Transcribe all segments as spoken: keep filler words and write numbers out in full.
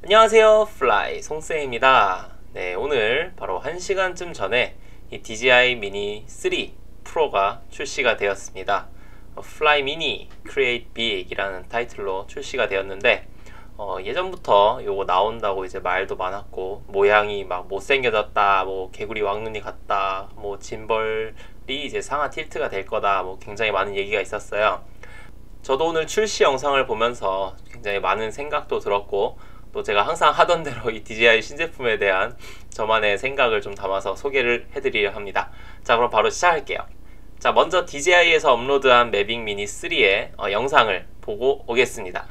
안녕하세요, 플라이 송쌤입니다. 네, 오늘 바로 한 시간쯤 전에 이 디지아이 미니 쓰리 프로가 출시가 되었습니다. 어, 플라이 미니 Create Big 이라는 타이틀로 출시가 되었는데 어, 예전부터 요거 나온다고 이제 말도 많았고, 모양이 막 못생겨졌다, 뭐 개구리 왕눈이 같다, 뭐 짐벌이 이제 상하 틸트가 될 거다, 뭐 굉장히 많은 얘기가 있었어요. 저도 오늘 출시 영상을 보면서 굉장히 많은 생각도 들었고, 또 제가 항상 하던 대로 이 디지아이 신제품에 대한 저만의 생각을 좀 담아서 소개를 해드리려 합니다. 자, 그럼 바로 시작할게요. 자, 먼저 디지아이에서 업로드한 매빅 미니 쓰리의 어, 영상을 보고 오겠습니다.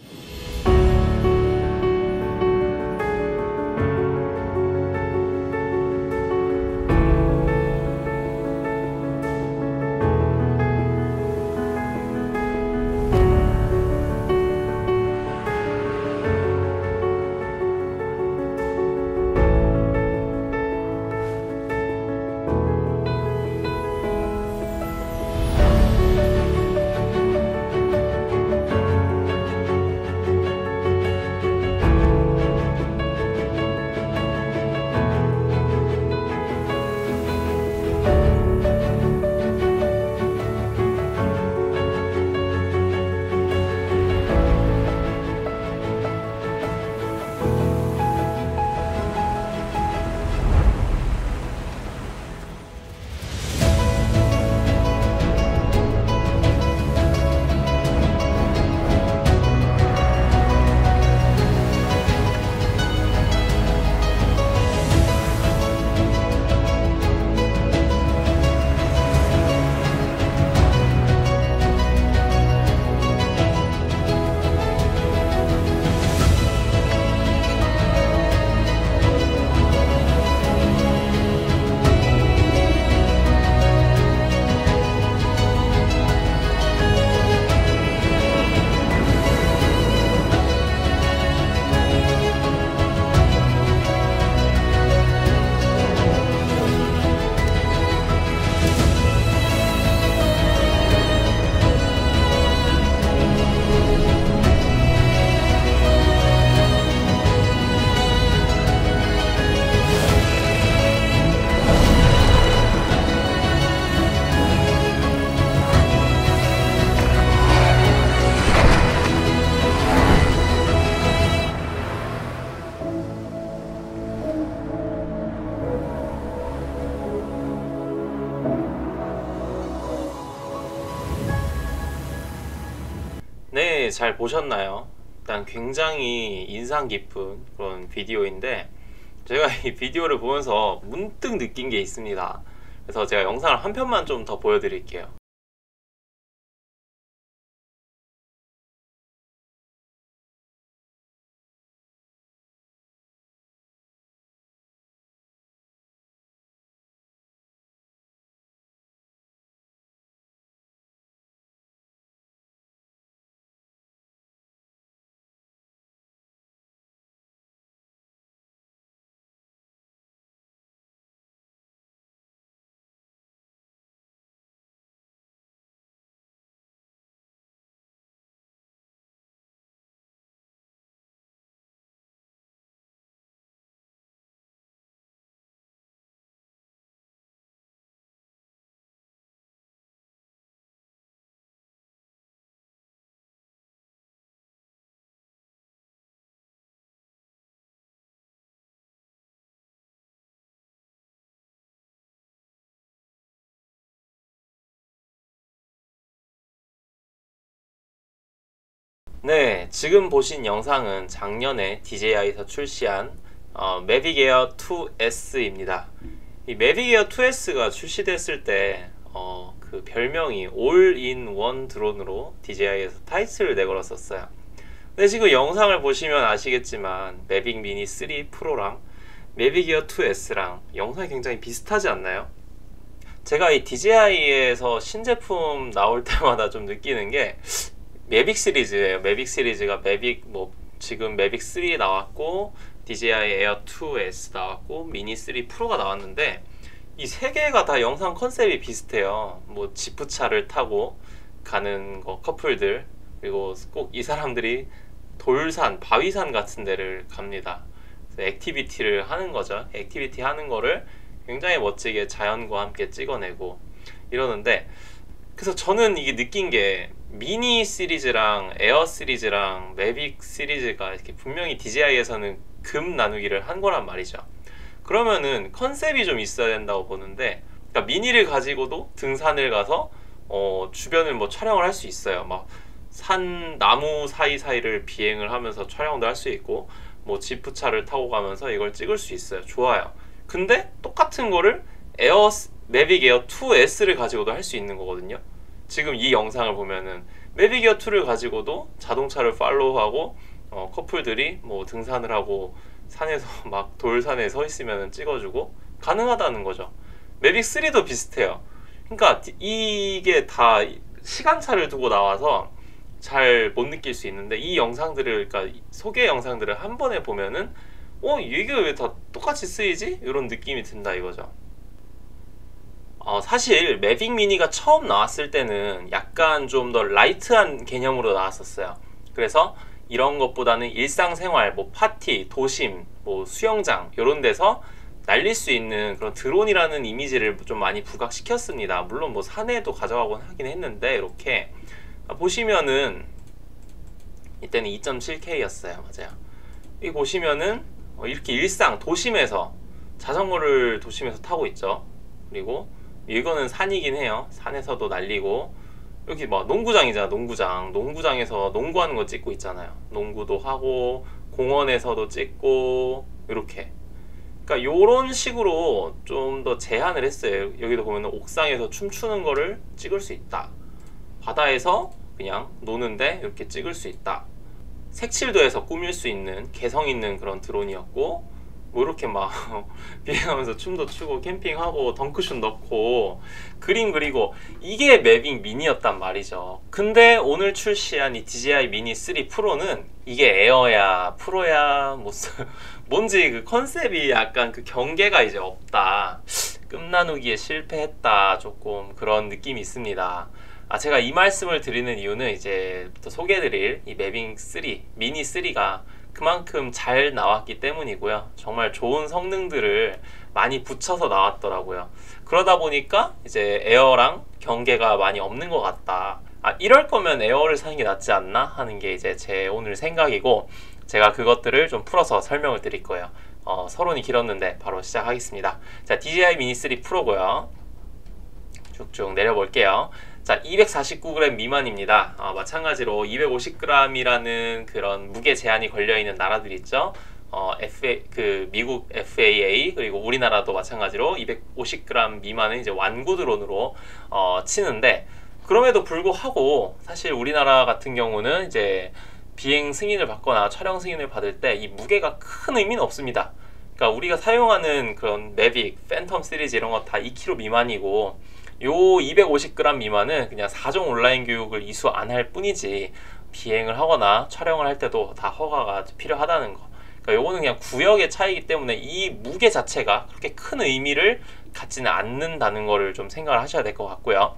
네, 잘 보셨나요? 일단 굉장히 인상 깊은 그런 비디오인데, 제가 이 비디오를 보면서 문득 느낀 게 있습니다. 그래서 제가 영상을 한 편만 좀 더 보여드릴게요. 네, 지금 보신 영상은 작년에 디제이아이에서 출시한 어, 매빅 에어 투 에스입니다. 이 매빅 에어 투 에스가 출시됐을 때 어, 그 별명이 올인원 드론으로 디제이아이에서 타이틀을 내걸었었어요. 근데 지금 영상을 보시면 아시겠지만 매빅 미니 쓰리 프로랑 매빅 에어 투 에스랑 영상이 굉장히 비슷하지 않나요? 제가 이 디제이아이에서 신제품 나올 때마다 좀 느끼는 게 매빅 시리즈예요. 매빅 시리즈가 매빅 뭐 지금 매빅 쓰리 나왔고, 디제이아이 에어 투 에스 나왔고, 미니 쓰리 프로가 나왔는데 이 세 개가 다 영상 컨셉이 비슷해요. 뭐 지프차를 타고 가는 거 커플들, 그리고 꼭 이 사람들이 돌산, 바위산 같은 데를 갑니다. 그래서 액티비티를 하는 거죠. 액티비티 하는 거를 굉장히 멋지게 자연과 함께 찍어내고 이러는데, 그래서 저는 이게 느낀 게 미니 시리즈랑 에어 시리즈랑 매빅 시리즈가 이렇게 분명히 디지아이에서는 금 나누기를 한 거란 말이죠. 그러면은 컨셉이 좀 있어야 된다고 보는데, 그러니까 미니를 가지고도 등산을 가서 어, 주변을 뭐 촬영을 할 수 있어요. 막 산 나무 사이사이를 비행을 하면서 촬영도 할 수 있고, 뭐 지프차를 타고 가면서 이걸 찍을 수 있어요. 좋아요. 근데 똑같은 거를 에어 매빅 에어 투 에스를 가지고도 할 수 있는 거거든요. 지금 이 영상을 보면은 매빅 에어 투를 가지고도 자동차를 팔로우하고 어, 커플들이 뭐 등산을 하고 산에서 막 돌산에 서 있으면 찍어주고 가능하다는 거죠. 매빅 쓰리도 비슷해요. 그러니까 이게 다 시간차를 두고 나와서 잘 못 느낄 수 있는데, 이 영상들을, 그러니까 소개 영상들을 한 번에 보면은 어? 이게 왜 다 똑같이 쓰이지? 이런 느낌이 든다 이거죠. 어, 사실 매빅 미니가 처음 나왔을 때는 약간 좀 더 라이트한 개념으로 나왔었어요. 그래서 이런 것보다는 일상생활, 뭐 파티, 도심, 뭐 수영장 이런 데서 날릴 수 있는 그런 드론이라는 이미지를 좀 많이 부각시켰습니다. 물론 뭐 산에도 가져가곤 하긴 했는데, 이렇게 보시면은 이때는 이 점 칠 케이였어요. 맞아요. 여기 보시면은 이렇게 일상 도심에서 자전거를 도심에서 타고 있죠. 그리고 이거는 산이긴 해요. 산에서도 날리고, 여기 뭐 농구장이잖아. 농구장 농구장에서 농구하는 거 찍고 있잖아요. 농구도 하고 공원에서도 찍고, 이렇게. 그러니까 요런 식으로 좀 더 제한을 했어요. 여기도 보면 옥상에서 춤추는 거를 찍을 수 있다. 바다에서 그냥 노는데 이렇게 찍을 수 있다. 색칠도해서 꾸밀 수 있는 개성 있는 그런 드론이었고, 뭐 이렇게 막 비행하면서 춤도 추고 캠핑하고 덩크슛 넣고 그림 그리고, 이게 매빅 미니였단 말이죠. 근데 오늘 출시한 이 디지아이 미니 쓰리 프로는 이게 에어야 프로야 뭐 뭔지 그 컨셉이 약간 그 경계가 이제 없다. 끝나누기에 실패했다. 조금 그런 느낌이 있습니다. 아, 제가 이 말씀을 드리는 이유는 이제 또 소개해드릴 이 매빅 쓰리, 미니 쓰리가 그만큼 잘 나왔기 때문이고요. 정말 좋은 성능들을 많이 붙여서 나왔더라고요. 그러다 보니까 이제 에어랑 경계가 많이 없는 것 같다. 아, 이럴 거면 에어를 사는 게 낫지 않나 하는 게 이제 제 오늘 생각이고, 제가 그것들을 좀 풀어서 설명을 드릴 거예요. 어, 서론이 길었는데 바로 시작하겠습니다. 자, 디지아이 미니 쓰리 프로고요. 쭉쭉 내려볼게요. 자, 이백사십구 그램 미만입니다. 어, 마찬가지로 이백오십 그램이라는 그런 무게 제한이 걸려있는 나라들 있죠. 어, 에프에이, 그 미국 에프에이에이, 그리고 우리나라도 마찬가지로 이백오십 그램 미만은 이제 완구 드론으로 어, 치는데, 그럼에도 불구하고 사실 우리나라 같은 경우는 이제 비행 승인을 받거나 촬영 승인을 받을 때 이 무게가 큰 의미는 없습니다. 그러니까 우리가 사용하는 그런 매빅, 팬텀 시리즈 이런 거 다 이 킬로그램 미만이고, 요 이백오십 그램 미만은 그냥 사종 온라인 교육을 이수 안 할 뿐이지 비행을 하거나 촬영을 할 때도 다 허가가 필요하다는 거. 그러니까 요거는 그냥 구역의 차이기 때문에 이 무게 자체가 그렇게 큰 의미를 갖지는 않는다는 거를 좀 생각을 하셔야 될 것 같고요.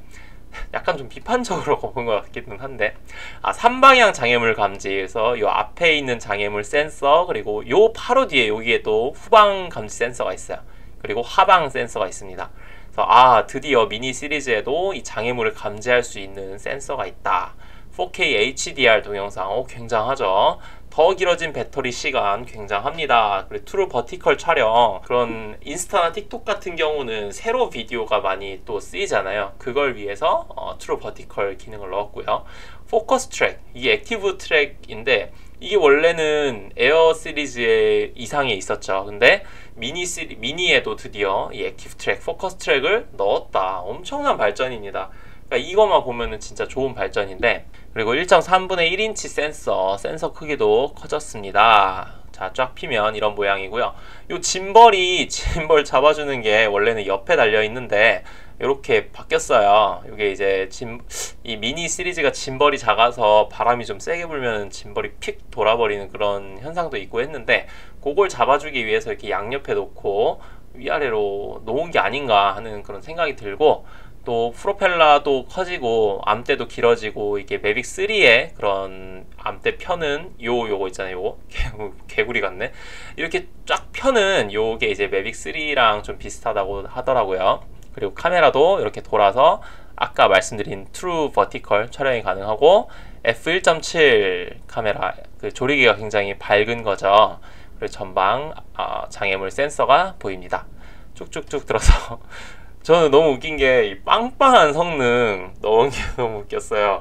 약간 좀 비판적으로 본 것 같기는 한데, 아, 삼방향 장애물 감지, 그래서 요 앞에 있는 장애물 센서, 그리고 요 바로 뒤에 여기에 또 후방 감지 센서가 있어요. 그리고 하방 센서가 있습니다. 그래서 아, 드디어 미니 시리즈에도 이 장애물을 감지할 수 있는 센서가 있다. 포케이 에이치디알 동영상, 오, 굉장하죠. 더 길어진 배터리 시간 굉장합니다. 그리고 트루 버티컬 촬영, 그런 인스타나 틱톡 같은 경우는 세로 비디오가 많이 또 쓰이잖아요. 그걸 위해서 어, 트루 버티컬 기능을 넣었고요. 포커스 트랙, 이게 액티브 트랙인데 이게 원래는 에어 시리즈의 이상에 있었죠. 근데 미니 시리, 미니에도 드디어 이 액티브 트랙, 포커스 트랙을 넣었다. 엄청난 발전입니다. 그러니까 이것만 보면은 진짜 좋은 발전인데, 그리고 일 점 삼분의 일 인치 센서, 센서 크기도 커졌습니다. 자, 쫙 피면 이런 모양이고요. 요 짐벌이, 짐벌 잡아주는 게 원래는 옆에 달려 있는데 이렇게 바뀌었어요. 이게 이제 짐, 이 미니 시리즈가 짐벌이 작아서 바람이 좀 세게 불면 짐벌이 픽 돌아버리는 그런 현상도 있고 했는데, 그걸 잡아주기 위해서 이렇게 양옆에 놓고 위아래로 놓은 게 아닌가 하는 그런 생각이 들고, 또 프로펠러도 커지고 암대도 길어지고 이게 매빅 쓰리의 그런 암대 펴는 요 요거 있잖아요. 요거 개구리 같네. 이렇게 쫙 펴는 요게 이제 매빅 쓰리랑 좀 비슷하다고 하더라고요. 그리고 카메라도 이렇게 돌아서 아까 말씀드린 트루 버티컬 촬영이 가능하고 에프 일 점 칠 카메라 그 조리개가 굉장히 밝은 거죠. 그리고 전방 어, 장애물 센서가 보입니다. 쭉쭉쭉 들어서 저는 너무 웃긴 게 이 빵빵한 성능 넣은 게 너무 웃겼어요.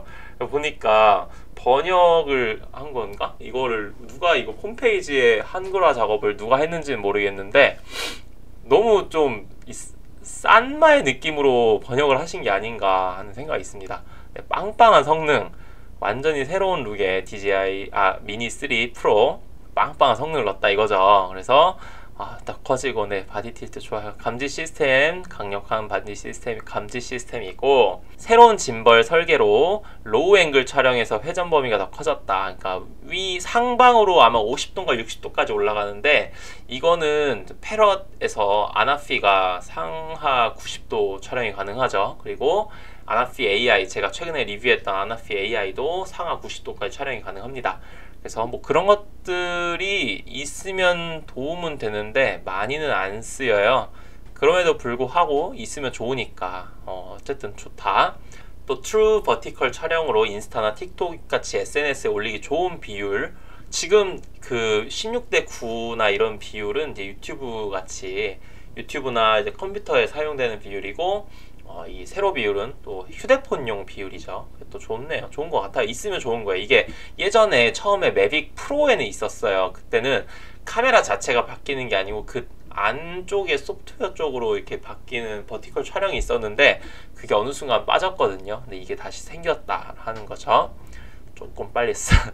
보니까 번역을 한 건가? 이거를 누가 이거 홈페이지에 한글화 작업을 누가 했는지는 모르겠는데 너무 좀 싼마의 느낌으로 번역을 하신 게 아닌가 하는 생각이 있습니다. 네, 빵빵한 성능, 완전히 새로운 룩의 디지아이 아 미니 쓰리 프로 빵빵한 성능을 넣었다 이거죠. 그래서 아, 딱 커지고 네 바디 틸트 좋아요. 감지 시스템, 강력한 바디 시스템 감지 시스템이 있고 새로운 짐벌 설계로 로우 앵글 촬영에서 회전 범위가 더 커졌다. 그러니까 위 상방으로 아마 오십 도인가 육십 도까지 올라가는데 이거는 패럿에서 아나피가 상하 구십 도 촬영이 가능하죠. 그리고 아나피 에이아이 제가 최근에 리뷰했던 아나피 에이아이도 상하 구십 도까지 촬영이 가능합니다. 그래서 뭐 그런 것들이 있으면 도움은 되는데 많이는 안 쓰여요. 그럼에도 불구하고 있으면 좋으니까 어, 어쨌든 좋다. 또 트루 버티컬 촬영으로 인스타나 틱톡 같이 에스엔에스에 올리기 좋은 비율. 지금 그 십육 대 구나 이런 비율은 이제 유튜브 같이 유튜브나 이제 컴퓨터에 사용되는 비율이고 어, 이 세로 비율은 또 휴대폰용 비율이죠. 또 좋네요. 좋은 것 같아요. 있으면 좋은 거예요. 이게 예전에 처음에 매빅 프로에는 있었어요. 그때는 카메라 자체가 바뀌는 게 아니고 그 안쪽에 소프트웨어 쪽으로 이렇게 바뀌는 버티컬 촬영이 있었는데 그게 어느 순간 빠졌거든요. 근데 이게 다시 생겼다 하는 거죠. 조금 빨리 싹,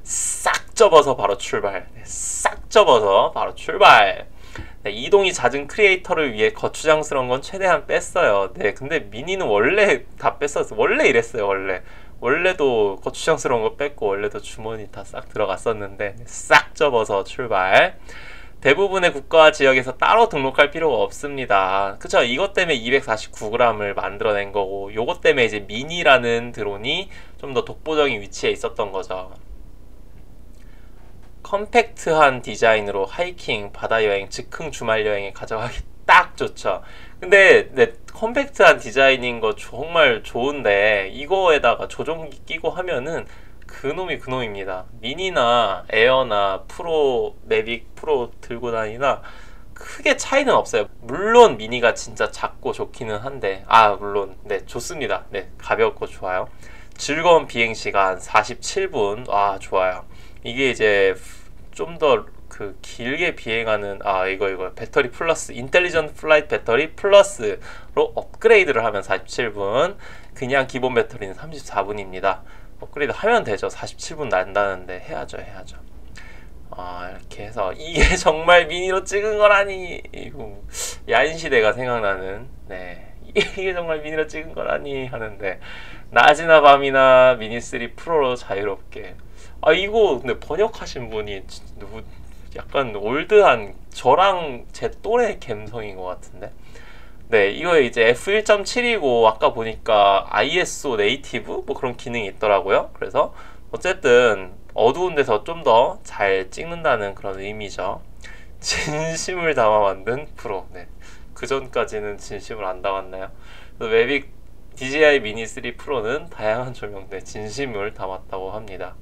싹 접어서 바로 출발. 싹 접어서 바로 출발. 네, 이동이 잦은 크리에이터를 위해 거추장스러운 건 최대한 뺐어요. 네, 근데 미니는 원래 다 뺐었어. 원래 이랬어요. 원래 원래도 거추장스러운 거 뺐고 원래도 주머니 다 싹 들어갔었는데 싹 접어서 출발. 대부분의 국가와 지역에서 따로 등록할 필요가 없습니다. 그쵸? 이것 때문에 이백사십구 그램을 만들어낸 거고 요것 때문에 이제 미니라는 드론이 좀 더 독보적인 위치에 있었던 거죠. 컴팩트한 디자인으로 하이킹, 바다여행, 즉흥 주말여행에 가져가기 딱 좋죠. 근데 네, 컴팩트한 디자인인 거 정말 좋은데 이거에다가 조종기 끼고 하면은 그놈이 그놈입니다. 미니나 에어나 프로, 매빅 프로 들고 다니나 크게 차이는 없어요. 물론 미니가 진짜 작고 좋기는 한데 아 물론 네 좋습니다. 네 가볍고 좋아요. 즐거운 비행시간 사십칠 분. 아 좋아요. 이게 이제 좀 더 그 길게 비행하는 아 이거 이거 배터리 플러스 인텔리전트 플라이트 배터리 플러스로 업그레이드를 하면 사십칠 분. 그냥 기본 배터리는 삼십사 분입니다. 업그레이드 하면 되죠. 사십칠 분 난다는데 해야죠 해야죠. 아 이렇게 해서 이게 정말 미니로 찍은 거라니. 이거 야인시대가 생각나는 네 이게 정말 미니로 찍은 거라니 하는데 낮이나 밤이나 미니 쓰리 프로로 자유롭게. 아 이거 근데 번역하신 분이 누구 약간 올드한 저랑 제 또래 감성인 것 같은데. 네 이거 이제 에프 일 점 칠이고 아까 보니까 아이에스오 네이티브 뭐 그런 기능이 있더라고요. 그래서 어쨌든 어두운 데서 좀 더 잘 찍는다는 그런 의미죠. 진심을 담아 만든 프로. 네. 그 전까지는 진심을 안 담았나요? 매빅 디지아이 미니 쓰리 프로는 다양한 조명대 진심을 담았다고 합니다.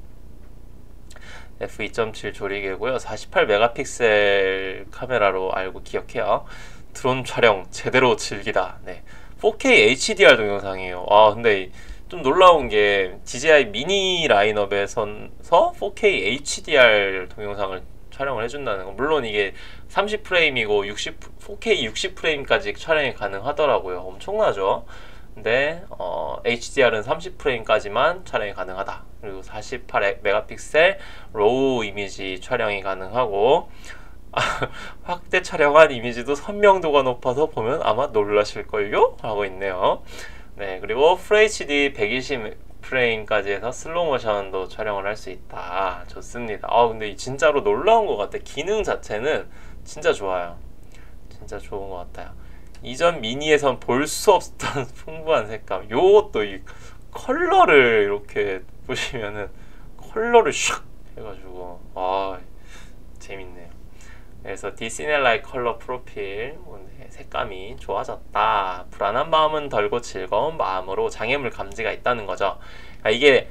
에프 이 점 칠 조리개고요. 사십팔 메가픽셀 카메라로 알고 기억해요. 드론 촬영 제대로 즐기다. 네. 포 케이 에이치디알 동영상이에요. 아 근데 좀 놀라운 게 디지아이 미니 라인업에서 포 케이 에이치디알 동영상을 촬영을 해준다는 거. 물론 이게 삼십 프레임이고 육십, 포 케이 육십 프레임까지 촬영이 가능하더라고요. 엄청나죠? 근데 어, 에이치디알은 삼십 프레임까지만 촬영이 가능하다. 그리고 사십팔 메가픽셀 로우 이미지 촬영이 가능하고 아, 확대 촬영한 이미지도 선명도가 높아서 보면 아마 놀라실걸요? 하고 있네요. 네, 그리고 풀에이치디 백이십 프레임까지 해서 슬로우 모션도 촬영을 할 수 있다. 좋습니다. 아 근데 진짜로 놀라운 것 같아. 기능 자체는 진짜 좋아요. 진짜 좋은 것 같아요. 이전 미니에선 볼 수 없었던 풍부한 색감. 요것도 이 컬러를 이렇게 보시면은 컬러를 샥 해가지고 아 재밌네요. 그래서 디시넬라이 컬러 프로필 네, 색감이 좋아졌다. 불안한 마음은 덜고 즐거운 마음으로 장애물 감지가 있다는 거죠. 그러니까 이게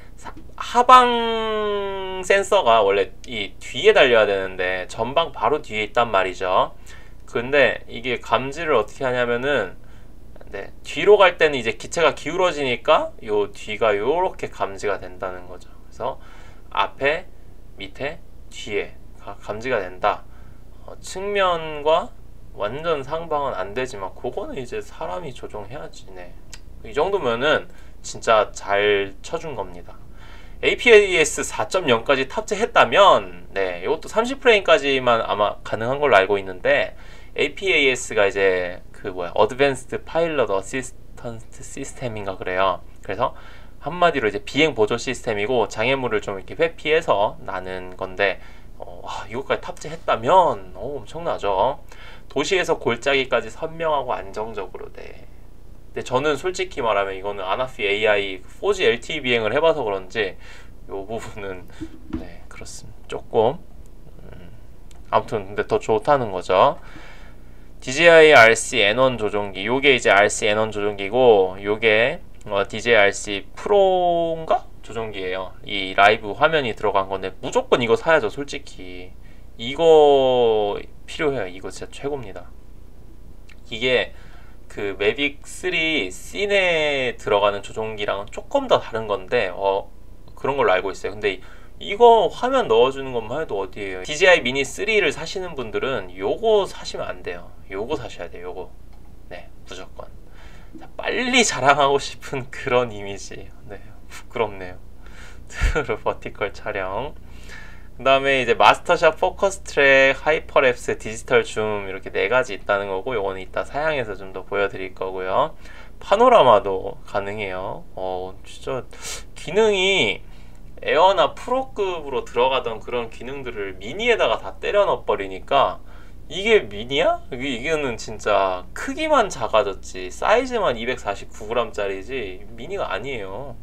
하방 센서가 원래 이 뒤에 달려야 되는데 전방 바로 뒤에 있단 말이죠. 근데 이게 감지를 어떻게 하냐면은 네, 뒤로 갈 때는 이제 기체가 기울어지니까 요 뒤가 요렇게 감지가 된다는 거죠. 그래서 앞에, 밑에, 뒤에 감지가 된다. 어, 측면과 완전 상방은 안 되지만 그거는 이제 사람이 조종해야지. 네. 이 정도면은 진짜 잘 쳐준 겁니다. 에이피에스 사 점 영까지 탑재했다면 네, 이것도 삼십 프레임까지만 아마 가능한 걸로 알고 있는데 에이피에스가 이제 그 뭐야 어드밴스드 파일럿 어시스턴트 시스템인가 그래요. 그래서 한마디로 이제 비행 보조 시스템이고 장애물을 좀 이렇게 회피해서 나는 건데 어, 와, 이것까지 탑재했다면 오, 엄청나죠. 도시에서 골짜기까지 선명하고 안정적으로. 네. 근데 저는 솔직히 말하면 이거는 아나피 에이아이 포지 엘티이 비행을 해봐서 그런지 이 부분은 네 그렇습니다. 조금 음, 아무튼 근데 더 좋다는 거죠. 디제이아이 알씨 엔 원 조종기, 요게 이제 알씨 엔 원 조종기고 요게 어, 디제이아이 알씨 프로인가? 조종기예요. 이 라이브 화면이 들어간 건데 무조건 이거 사야죠. 솔직히 이거 필요해요. 이거 진짜 최고입니다. 이게 그 매빅 쓰리 씬에 들어가는 조종기랑은 조금 더 다른 건데 어 그런 걸로 알고 있어요. 근데 이거 화면 넣어주는 것만 해도 어디에요. 디제이아이 미니 쓰리를 사시는 분들은 요거 사시면 안 돼요. 요거 사셔야 돼요. 요거 네 무조건. 자, 빨리 자랑하고 싶은 그런 이미지. 네 부끄럽네요. 트루 버티컬 촬영. 그 다음에 이제 마스터샷, 포커스 트랙, 하이퍼랩스, 디지털 줌 이렇게 네 가지 있다는 거고 요거는 이따 사양해서 좀 더 보여드릴 거고요. 파노라마도 가능해요. 어 진짜 기능이 에어나 프로급으로 들어가던 그런 기능들을 미니에다가 다 때려 넣어 버리니까 이게 미니야? 이게는 진짜 크기만 작아졌지 사이즈만 이백사십구 그램짜리지 미니가 아니에요.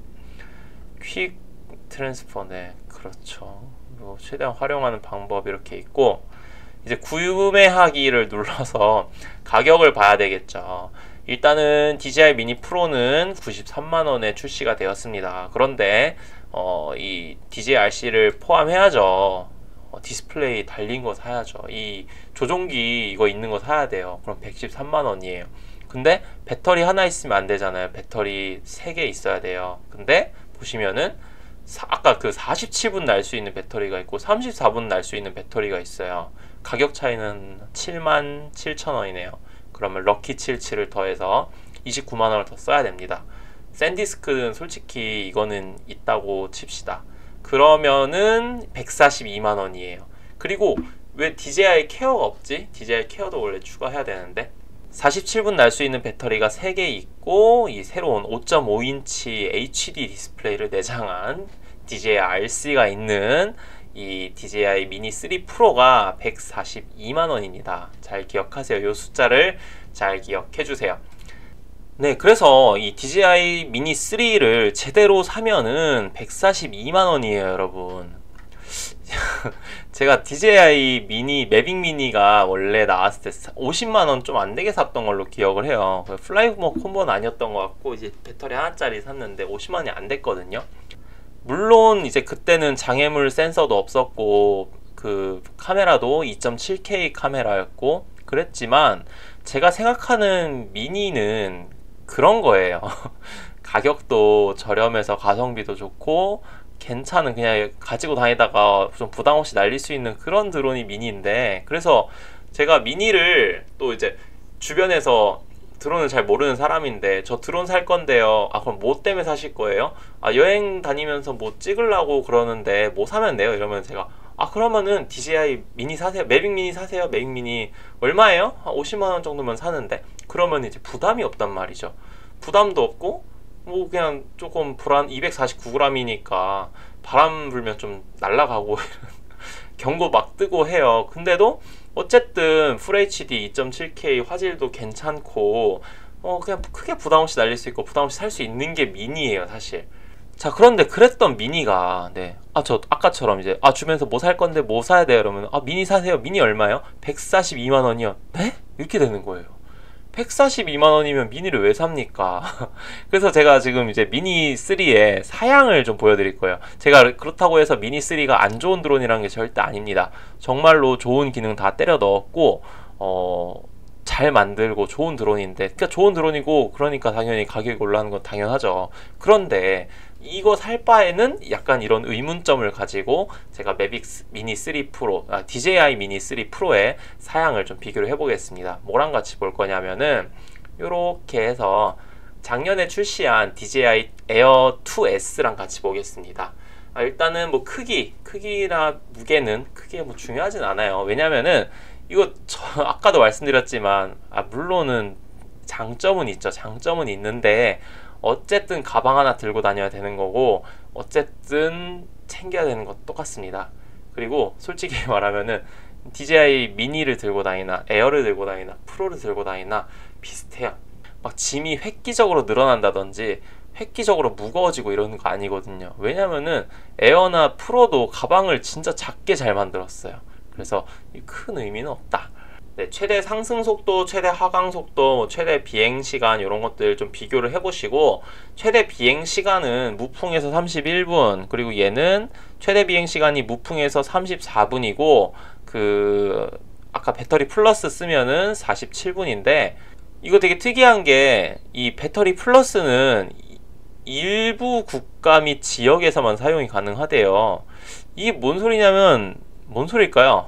퀵 트랜스퍼. 네 그렇죠. 그리고 최대한 활용하는 방법 이렇게 있고 이제 구매하기를 눌러서 가격을 봐야 되겠죠. 일단은 디제이아이 미니 프로는 구십삼만 원에 출시가 되었습니다. 그런데 어, 이 디제이아이 알씨를 포함해야죠. 어, 디스플레이 달린 거 사야죠. 이 조종기 이거 있는 거 사야 돼요. 그럼 백십삼만 원이에요. 근데 배터리 하나 있으면 안 되잖아요. 배터리 세 개 있어야 돼요. 근데 보시면은 사, 아까 그 사십칠 분 날 수 있는 배터리가 있고 삼십사 분 날 수 있는 배터리가 있어요. 가격 차이는 칠만 칠천 원이네요. 그러면 럭키 칠십칠을 더해서 이십구만 원을 더 써야 됩니다. 샌디스크는 솔직히 이거는 있다고 칩시다. 그러면은 백사십이만 원이에요. 그리고 왜 디제이아이 케어가 없지? 디제이아이 케어도 원래 추가해야 되는데 사십칠 분 날 수 있는 배터리가 세 개 있고 이 새로운 오 점 오 인치 에이치디 디스플레이를 내장한 디제이아이 알씨가 있는 이 디제이아이 미니 쓰리 프로가 백사십이만 원입니다. 잘 기억하세요. 이 숫자를 잘 기억해 주세요. 네, 그래서 이 디제이아이 미니 쓰리를 제대로 사면은 백사십이만 원이에요, 여러분. 제가 디제이아이 미니, 매빅 미니가 원래 나왔을 때 오십만 원 좀 안 되게 샀던 걸로 기억을 해요. 플라이모 콤보는 아니었던 것 같고, 이제 배터리 하나짜리 샀는데 오십만 원이 안 됐거든요. 물론 이제 그때는 장애물 센서도 없었고, 그 카메라도 이 점 칠 케이 카메라였고, 그랬지만, 제가 생각하는 미니는 그런 거예요. 가격도 저렴해서 가성비도 좋고, 괜찮은 그냥 가지고 다니다가 좀 부담 없이 날릴 수 있는 그런 드론이 미니인데, 그래서 제가 미니를 또 이제 주변에서 드론을 잘 모르는 사람인데 저 드론 살 건데요. 아 그럼 뭐 때문에 사실 거예요? 아 여행 다니면서 뭐 찍으려고 그러는데 뭐 사면 돼요? 이러면 제가 아 그러면은 디제이아이 미니 사세요. 매빅 미니 사세요. 매빅 미니 얼마예요? 한 오십만 원 정도면 사는데 그러면 이제 부담이 없단 말이죠. 부담도 없고 뭐 그냥 조금 불안 이백사십구 그램이니까 바람 불면 좀 날아가고 경고 막 뜨고 해요. 근데도 어쨌든 풀에이치디 이 점 칠 케이 화질도 괜찮고 어 그냥 크게 부담없이 날릴 수 있고 부담없이 살 수 있는 게 미니예요 사실. 자, 그런데 그랬던 미니가 네, 아 저 아까처럼 이제 아 주변에서 뭐 살 건데 뭐 사야 돼요 이러면 아 미니 사세요. 미니 얼마요? 백사십이만 원이요. 네? 이렇게 되는 거예요. 백사십이만 원이면 미니를 왜 삽니까? 그래서 제가 지금 이제 미니 쓰리의 사양을 좀 보여드릴 거예요. 제가 그렇다고 해서 미니 쓰리가 안 좋은 드론이라는 게 절대 아닙니다. 정말로 좋은 기능 다 때려 넣었고 어, 잘 만들고 좋은 드론인데, 그러니까 좋은 드론이고 그러니까 당연히 가격이 올라가는 건 당연하죠. 그런데 이거 살 바에는 약간 이런 의문점을 가지고 제가 매빅 미니 쓰리 프로, 아, 디제이아이 미니 쓰리 프로의 사양을 좀 비교를 해보겠습니다. 뭐랑 같이 볼 거냐면은 요렇게 해서 작년에 출시한 디제이아이 에어 투 에스랑 같이 보겠습니다. 아, 일단은 뭐 크기, 크기나 무게는 크게 뭐 중요하진 않아요. 왜냐면은 이거 저 아까도 말씀드렸지만 아 물론은 장점은 있죠. 장점은 있는데 어쨌든 가방 하나 들고 다녀야 되는 거고 어쨌든 챙겨야 되는 것 똑같습니다. 그리고 솔직히 말하면은 디제이아이 미니를 들고 다니나 에어를 들고 다니나 프로를 들고 다니나 비슷해요. 막 짐이 획기적으로 늘어난다든지 획기적으로 무거워지고 이러는 거 아니거든요. 왜냐면은 에어나 프로도 가방을 진짜 작게 잘 만들었어요. 그래서 큰 의미는 없다. 네, 최대 상승 속도, 최대 하강 속도, 최대 비행 시간 이런 것들 좀 비교를 해보시고 최대 비행 시간은 무풍에서 삼십일 분, 그리고 얘는 최대 비행 시간이 무풍에서 삼십사 분이고 그 아까 배터리 플러스 쓰면은 사십칠 분인데 이거 되게 특이한 게 이 배터리 플러스는 일부 국가 및 지역에서만 사용이 가능하대요. 이게 뭔 소리냐면 뭔 소리일까요?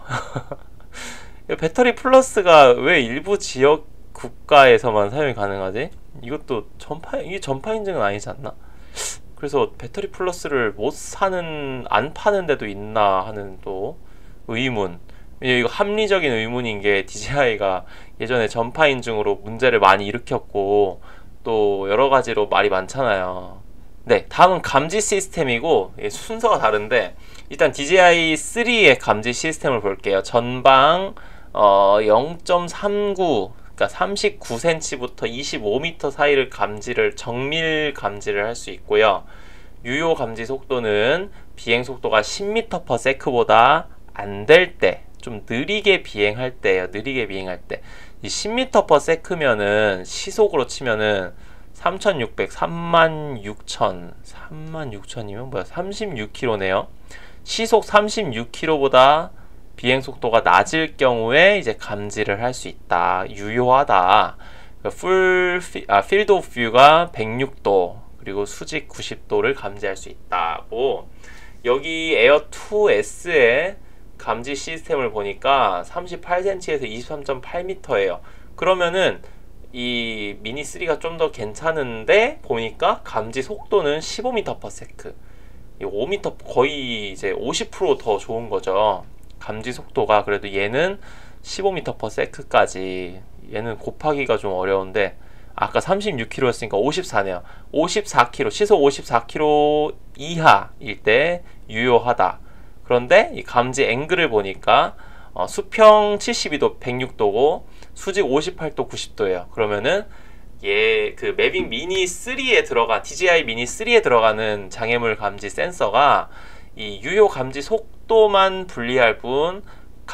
배터리 플러스가 왜 일부 지역 국가에서만 사용이 가능하지? 이것도 전파, 이게 전파 인증은 아니지 않나? 그래서 배터리 플러스를 못 사는, 안 파는 데도 있나 하는 또 의문. 이거 합리적인 의문인 게 디제이아이가 예전에 전파 인증으로 문제를 많이 일으켰고 또 여러 가지로 말이 많잖아요. 네, 다음은 감지 시스템이고 순서가 다른데 일단 디제이아이 쓰리의 감지 시스템을 볼게요. 전방 어, 영 점 삼구, 그러니까 삼십구 센티미터부터 이십오 미터 사이를 감지를 정밀 감지를 할 수 있고요. 유효 감지 속도는 비행 속도가 십 미터 퍼 세컨드보다 안 될 때, 좀 느리게 비행할 때예요. 느리게 비행할 때. 이 십 미터 퍼 세컨드면은 시속으로 치면은 삼천육백, 삼만 육천, 삼만 육천이면 뭐야? 삼십육 킬로미터네요. 시속 삼십육 킬로미터보다 비행 속도가 낮을 경우에 이제 감지를 할 수 있다. 유효하다. 풀 피, 아, 필드 오브 뷰가 백육 도 그리고 수직 구십 도를 감지할 수 있다고. 여기 에어 투 에스의 감지 시스템을 보니까 삼십팔 센티미터에서 이십삼 점 팔 미터예요. 그러면은 이 미니 쓰리가 좀 더 괜찮은데 보니까 감지 속도는 십오 미터 퍼 세컨드. 오 미터 거의 이제 오십 퍼센트 더 좋은 거죠. 감지 속도가. 그래도 얘는 십오 미터 퍼 세컨드까지. 얘는 곱하기가 좀 어려운데 아까 삼십육 킬로미터였으니까 오십사네요. 오십사 킬로미터, 시속 오십사 킬로미터 이하일 때 유효하다. 그런데 이 감지 앵글을 보니까 어, 수평 칠십이 도 백육 도고 수직 오십팔 도 구십 도예요. 그러면은 얘 그 매빅 미니 쓰리에 들어가 디제이아이 미니 쓰리에 들어가는 장애물 감지 센서가 이 유효 감지 속도만 분리할 뿐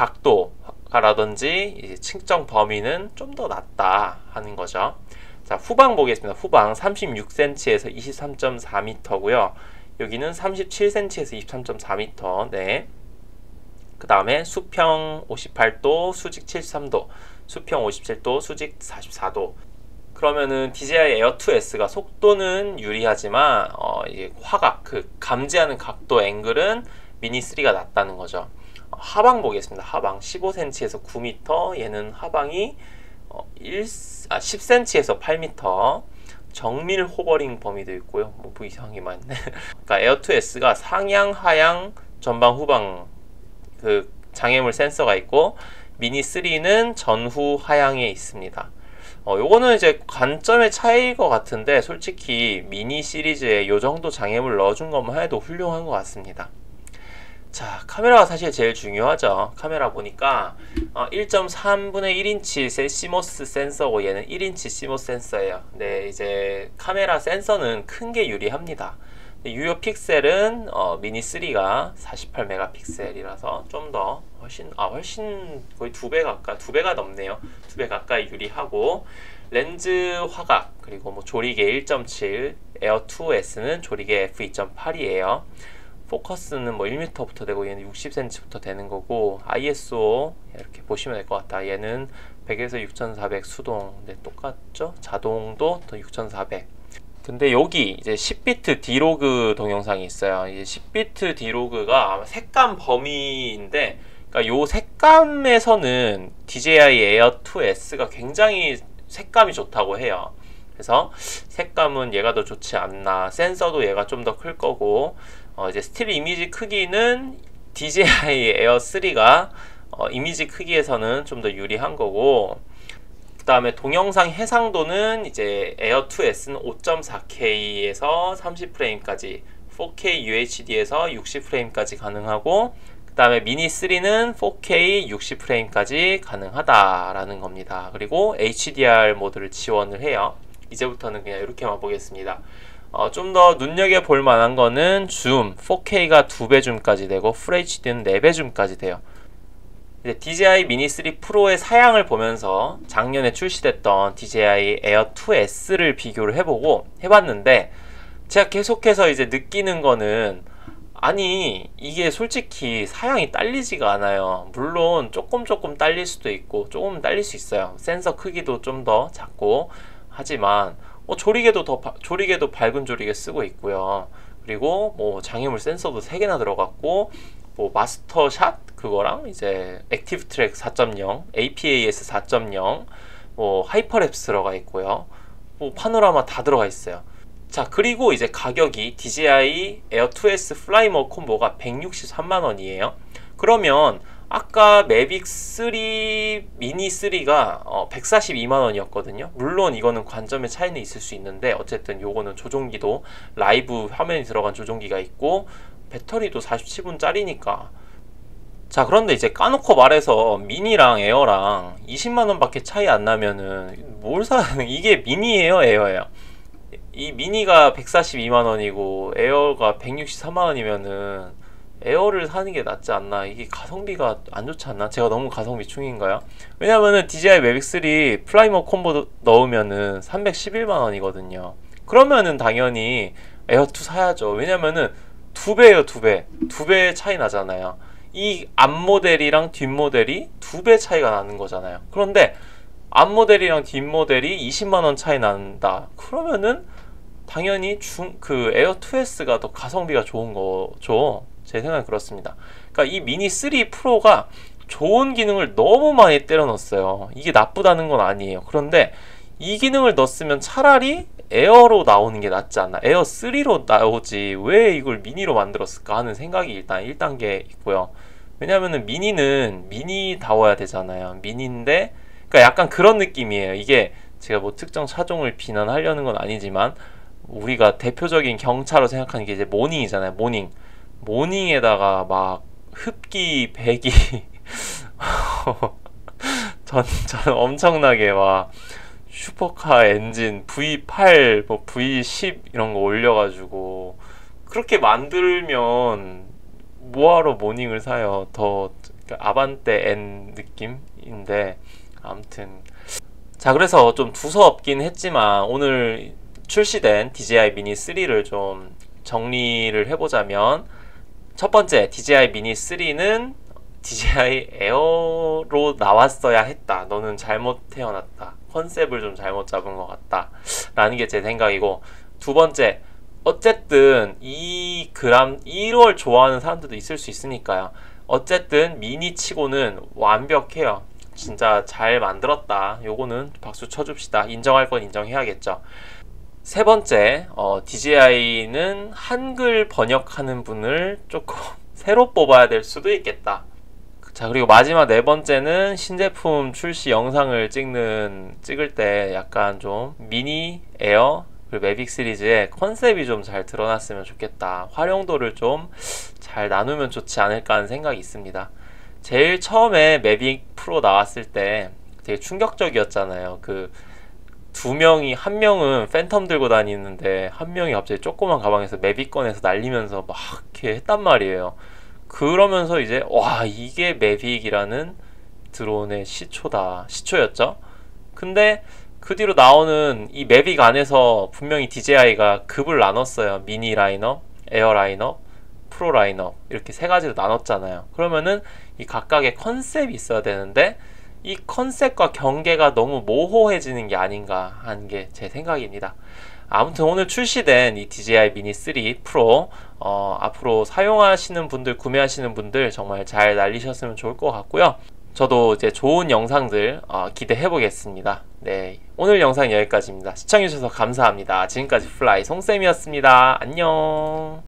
각도라든지 이제 측정 범위는 좀 더 낮다 하는 거죠. 자, 후방 보겠습니다. 후방 삼십육 센티미터에서 이십삼 점 사 미터고요. 여기는 삼십칠 센티미터에서 이십삼 점 사 미터. 네. 그 다음에 수평 오십팔 도, 수직 칠십삼 도, 수평 오십칠 도, 수직 사십사 도. 그러면은 디제이아이 에어 투 에스가 속도는 유리하지만 어, 이제 화각, 그 감지하는 각도 앵글은 미니 쓰리가 낫다는 거죠. 어, 하방 보겠습니다. 하방 십오 센티미터에서 구 미터. 얘는 하방이 어, 일, 아, 십 센티미터에서 팔 미터. 정밀 호버링 범위도 있고요. 뭐, 뭐 이상한 게 많네. 그러니까 에어 투 에스가 상향, 하향, 전방, 후방 그 장애물 센서가 있고 미니 쓰리는 전후 하향에 있습니다. 어, 요거는 이제 관점의 차이일 것 같은데 솔직히 미니 시리즈에 요 정도 장애물 넣어준 것만 해도 훌륭한 것 같습니다. 자, 카메라가 사실 제일 중요하죠. 카메라 보니까 어, 일 점 삼분의 일 인치 시모스 센서고 얘는 일 인치 시모스 센서예요. 근데 이제 카메라 센서는 큰 게 유리합니다. 유효 픽셀은 어, 미니 쓰리가 사십팔 메가픽셀이라서 좀 더 훨씬 아 훨씬 거의 두 배 가까이 두 배가 넘네요. 두 배 가까이 유리하고 렌즈 화각 그리고 뭐 조리개 일 점 칠, 에어 투 에스는 조리개 에프 이 점 팔이에요. 포커스는 뭐 일 미터부터 되고 얘는 육십 센티미터부터 되는 거고 아이에스오 이렇게 보시면 될 것 같다. 얘는 백에서 육천사백 수동 네, 똑같죠? 자동도 또 육천사백. 근데 여기 이제 십 비트 디로그 동영상이 있어요. 이제 십 비트 디로그가 색감 범위인데 그러니까 요 색감에서는 디제이아이 에어 투 에스가 굉장히 색감이 좋다고 해요. 그래서 색감은 얘가 더 좋지 않나. 센서도 얘가 좀 더 클 거고 어 이제 스틸 이미지 크기는 디제이아이 에어 쓰리가 어 이미지 크기에서는 좀 더 유리한 거고 그 다음에 동영상 해상도는 이제 에어 투 에스는 오 점 사 케이에서 삼십 프레임까지 사 케이 유에이치디에서 육십 프레임까지 가능하고 그 다음에 미니 쓰리는 사 케이 육십 프레임까지 가능하다라는 겁니다. 그리고 에이치디알 모드를 지원을 해요. 이제부터는 그냥 이렇게만 보겠습니다. 어, 좀 더 눈여겨볼 만한 거는 줌, 사 케이가 두 배 줌까지 되고 풀 에이치디는 네 배 줌까지 돼요. 이제 디제이아이 미니 쓰리 프로의 사양을 보면서 작년에 출시됐던 디제이아이 에어 투 에스를 비교를 해보고 해봤는데 제가 계속해서 이제 느끼는 거는 아니 이게 솔직히 사양이 딸리지가 않아요. 물론 조금 조금 딸릴 수도 있고 조금 딸릴 수 있어요. 센서 크기도 좀 더 작고 하지만 어, 조리개도 더 바, 조리개도 밝은 조리개 쓰고 있고요. 그리고 뭐 장애물 센서도 세 개나 들어갔고 뭐 마스터샷 그거랑 이제 액티브 트랙 사 점 영, 에이피에이에스 사 점 영, 뭐 하이퍼랩스 들어가 있고요. 뭐 파노라마 다 들어가 있어요. 자, 그리고 이제 가격이 디제이아이 에어 투 에스 플라이머 콤보가 백육십삼만 원이에요. 그러면 아까 매빅 쓰리 미니 쓰리가 어, 백사십이만 원이었거든요. 물론 이거는 관점의 차이는 있을 수 있는데 어쨌든 요거는 조종기도 라이브 화면이 들어간 조종기가 있고 배터리도 사십칠 분짜리니까. 자, 그런데 이제 까놓고 말해서 미니랑 에어랑 이십만 원밖에 차이 안 나면은 뭘 사는 이게 미니예요, 에어예요? 이 미니가 백사십이만 원이고 에어가 백육십삼만 원이면은 에어를 사는 게 낫지 않나. 이게 가성비가 안 좋지 않나? 제가 너무 가성비 충인가요? 왜냐면은 디제이아이 매빅 쓰리 플라이머 콤보 넣으면은 삼백십일만 원이거든요. 그러면은 당연히 에어 투 사야죠. 왜냐면은 두 배예요, 두 배. 두 배 차이 나잖아요. 이 앞 모델이랑 뒷 모델이 두 배 차이가 나는 거잖아요. 그런데 앞 모델이랑 뒷 모델이 이십만 원 차이 난다. 그러면은 당연히 중, 그 에어 투 에스가 더 가성비가 좋은 거죠. 제 생각은 그렇습니다. 그러니까 이 미니 쓰리 프로가 좋은 기능을 너무 많이 때려 넣었어요. 이게 나쁘다는 건 아니에요. 그런데 이 기능을 넣었으면 차라리 에어로 나오는 게 낫지 않나. 에어 쓰리로 나오지 왜 이걸 미니로 만들었을까 하는 생각이 일단 일 단계 있고요. 왜냐면은 미니는 미니다워야 되잖아요. 미니인데 그러니까 약간 그런 느낌이에요. 이게 제가 뭐 특정 차종을 비난하려는 건 아니지만 우리가 대표적인 경차로 생각하는 게 이제 모닝이잖아요. 모닝. 모닝에다가 막 흡기, 배기 전, 전 엄청나게 막 슈퍼카 엔진 브이 팔, 뭐 브이 십 이런 거 올려가지고 그렇게 만들면 뭐하러 모닝을 사요. 더 아반떼 N 느낌인데 아무튼 자, 그래서 좀 두서없긴 했지만 오늘 출시된 디제이아이 미니 쓰리를 좀 정리를 해보자면 첫 번째 디제이아이 미니 쓰리는 디제이아이 에어로 나왔어야 했다. 너는 잘못 태어났다. 컨셉을 좀 잘못 잡은 것 같다 라는 게 제 생각이고, 두 번째 어쨌든 이 그람 일월 좋아하는 사람들도 있을 수 있으니까요. 어쨌든 미니 치고는 완벽해요. 진짜 잘 만들었다. 요거는 박수 쳐줍시다. 인정할 건 인정해야겠죠. 세 번째, 어, 디제이아이는 한글 번역하는 분을 조금 새로 뽑아야 될 수도 있겠다. 자, 그리고 마지막 네 번째는 신제품 출시 영상을 찍는 찍을 때 약간 좀 미니 에어 그리고 매빅 시리즈의 컨셉이 좀 잘 드러났으면 좋겠다. 활용도를 좀 잘 나누면 좋지 않을까 하는 생각이 있습니다. 제일 처음에 매빅 프로 나왔을 때 되게 충격적이었잖아요. 그 두 명이, 한 명은 팬텀 들고 다니는데 한 명이 갑자기 조그만 가방에서 매빅 꺼내서 날리면서 막 이렇게 했단 말이에요. 그러면서 이제 와, 이게 매빅이라는 드론의 시초다, 시초였죠. 근데 그 뒤로 나오는 이 매빅 안에서 분명히 디제이아이가 급을 나눴어요. 미니 라인업, 에어 라인업, 프로 라인업, 이렇게 세 가지로 나눴잖아요. 그러면은 이 각각의 컨셉이 있어야 되는데 이 컨셉과 경계가 너무 모호해지는 게 아닌가 하는 게 제 생각입니다. 아무튼 오늘 출시된 이 디제이아이 미니 쓰리 프로, 어, 앞으로 사용하시는 분들, 구매하시는 분들 정말 잘 날리셨으면 좋을 것 같고요. 저도 이제 좋은 영상들 어, 기대해 보겠습니다. 네, 오늘 영상 여기까지입니다. 시청해주셔서 감사합니다. 지금까지 플라이 송쌤이었습니다. 안녕.